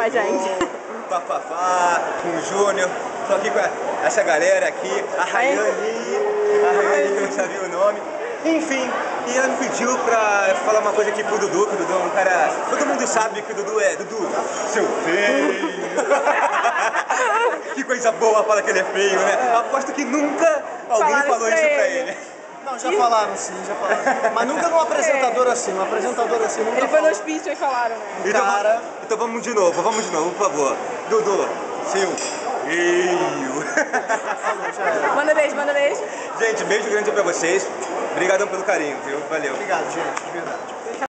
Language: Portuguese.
a gente. Com o Fafá, com o Júnior, tô aqui com essa galera aqui, a Rayane, que eu não sabia o nome. Enfim, e ela me pediu pra falar uma coisa aqui pro Dudu, que o Dudu é um cara... Todo mundo sabe que o Dudu é Dudu, seu feio. Que coisa boa falar que ele é feio, né? Aposto que nunca alguém falou isso pra ele. Não, já falaram sim, já falaram. Mas nunca num apresentador assim, um apresentador assim nunca. Ele foi no hospício e falaram, né? Então vamos de novo, por favor. Dudu, seu feio. Manda beijo, manda beijo. Gente, beijo grande pra vocês. Obrigadão pelo carinho, viu? Valeu. Obrigado, gente, de verdade.